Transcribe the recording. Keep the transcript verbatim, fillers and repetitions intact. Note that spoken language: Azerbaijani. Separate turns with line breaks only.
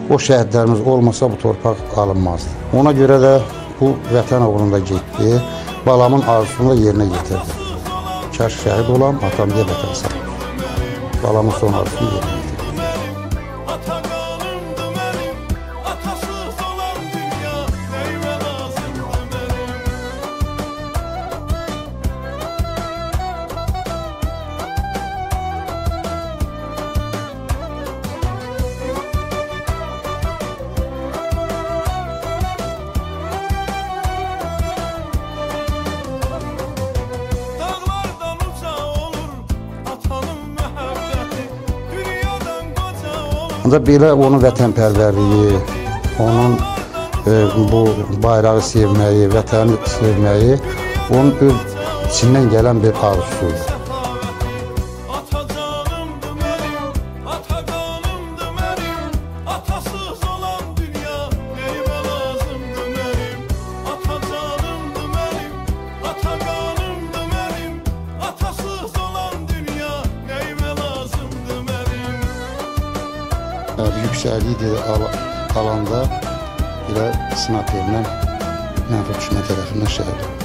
o şəhidlərimiz olmasa bu torpaq alınmazdı. Ona görə də bu vətən uğrunda getdi, balamın arzusunu da yerinə getirdi. Kaş şəhid olam, atam deyə vətən sağ. Balamın son arzusunu yerinə getirdi. Ancaq belə onun vətənpərvərliyi, onun e, bu bayrağı sevməyi, vətəni sevməyi onun öz içindən gələn bir arzusuydu. Yüksəkliyi dedi, al alanda elə snaperlə mənfi düşmə tərəfindən şəhid oldu.